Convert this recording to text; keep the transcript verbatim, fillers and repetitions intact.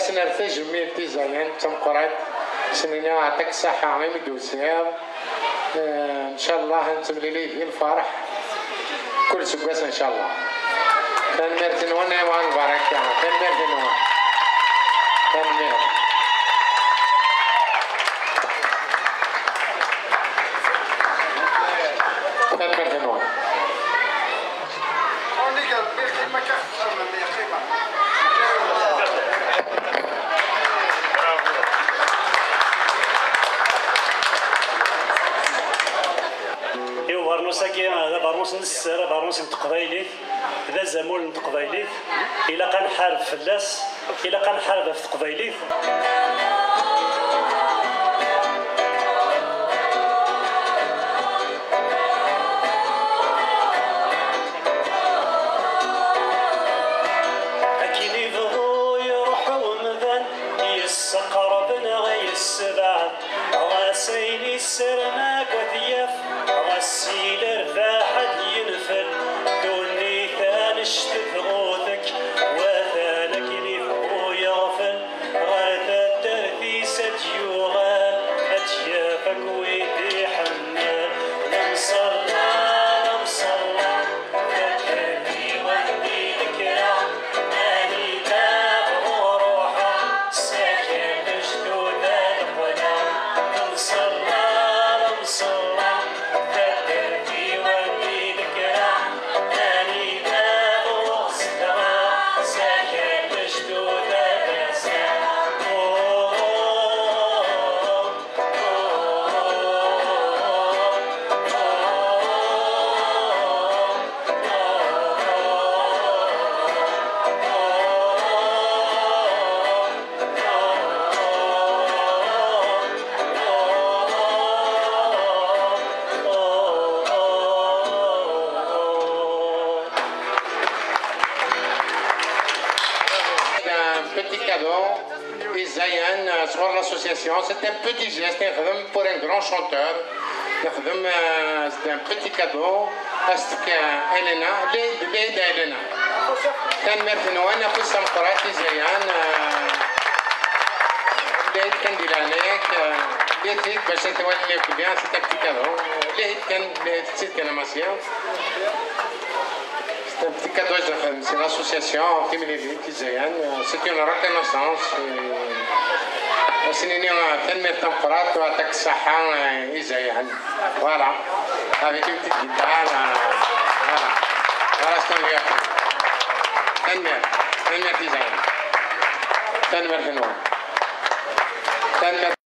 أسنرتج ميل تيزاين تمقرات سنينا عطاك الصحة غير مدوسير إن شاء الله نتملي ليه الفرح كل سكاس إن شاء الله. كان ميرتن وانا وان بارك كان ميرتن وان كان ميرتن كان ميرتن وان برنوس هذا برنوس نسر برنوس نتقبايليت هذا زمول نتقبايليت إلا كنحارب فلاس إلا كنحارب في تقبايليت. أكين يبغوا يروحوا مذان يسقر بنا يسبع غاسيني السرناك وثياف غسيل الرفاحة ينفل دوني ثان شتت غوثك وثانك لفقو يغفل غارت الدرثي ستيوغال أتيافك ويدي حنان نمصلى نمصلى فتاتي وحدي ذكرى ماني تابغو روحا ساكن جدود القنا نمصلى نمصلى petit cadeau, Isaïen, sur l'association, c'est un petit geste pour un grand chanteur. C'est un petit cadeau à Elena, l'aide d'Elena. كان مرتنوان أخو السمقرات إزايان l'aide كان ديلانيك l'aide باش نتولي بيان c'est un petit cadeau l'aide كان l'aide كان ماسيان. C'est un petit cadeau, c'est l'association Timilivit Isaïan. C'est une reconnaissance. C'est une temporaire à Taxahan Isaïan. Voilà. Avec une petite guitare. Voilà. Voilà ce qu'on lui a fait. Tenmer. Tenmer Isaïan. Tenmer Fenois. Tenmer.